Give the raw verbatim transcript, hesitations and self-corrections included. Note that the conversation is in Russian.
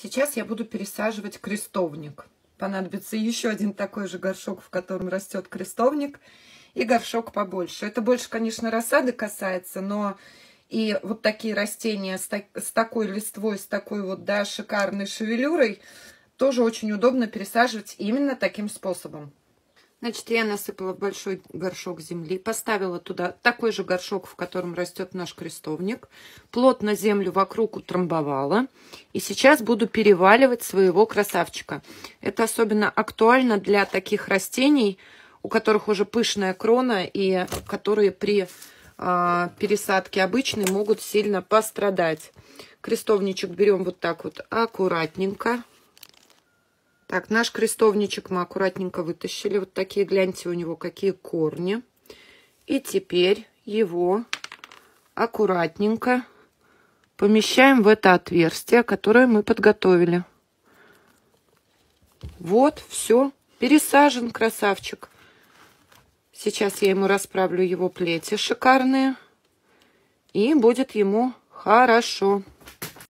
Сейчас я буду пересаживать крестовник. Понадобится еще один такой же горшок, в котором растет крестовник, и горшок побольше. Это больше, конечно, рассады касается, но и вот такие растения с, так, с такой листвой, с такой вот, да, шикарной шевелюрой тоже очень удобно пересаживать именно таким способом. Значит, я насыпала в большой горшок земли, поставила туда такой же горшок, в котором растет наш крестовник, плотно землю вокруг утрамбовала, и сейчас буду переваливать своего красавчика. Это особенно актуально для таких растений, у которых уже пышная крона, и которые при э, пересадке обычной могут сильно пострадать. Крестовничек берем вот так вот аккуратненько. Так, наш крестовничек мы аккуратненько вытащили. Вот такие, гляньте, у него какие корни. И теперь его аккуратненько помещаем в это отверстие, которое мы подготовили. Вот, все, пересажен красавчик. Сейчас я ему расправлю его плети шикарные. И будет ему хорошо.